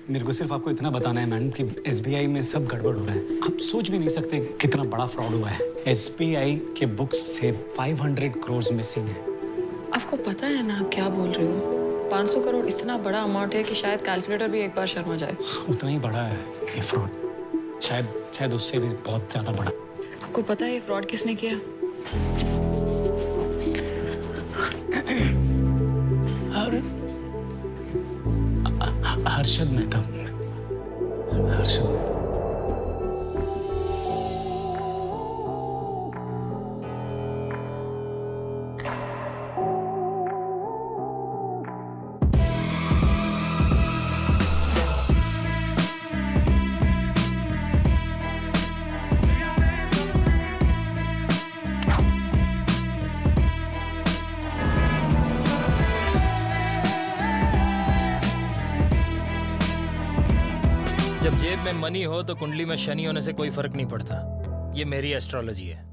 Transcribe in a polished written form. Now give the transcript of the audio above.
मेरे को सिर्फ आपको इतना बताना है मैडम कि एसबीआई में सब गड़बड़ हो रहा है। आप सोच भी नहीं सकते कितना बड़ा फ्रॉड हुआ है। एसबीआई के बुक्स से 500 करोड़ मिसिंग है। आपको पता है ना आप क्या बोल रहे हो? 500 करोड़ इतना बड़ा अमाउंट है कि शायद कैलकुलेटर भी एक बार शर्मा जाए। उतना ही बड़ा है ये फ्रॉड, शायद उससे भी बहुत ज्यादा बड़ा। आपको पता है ये फ्रॉड किसने किया? हर्षद मेहता। हर्षद मेहता। जब जेब में मनी हो तो कुंडली में शनि होने से कोई फर्क नहीं पड़ता। ये मेरी एस्ट्रोलॉजी है।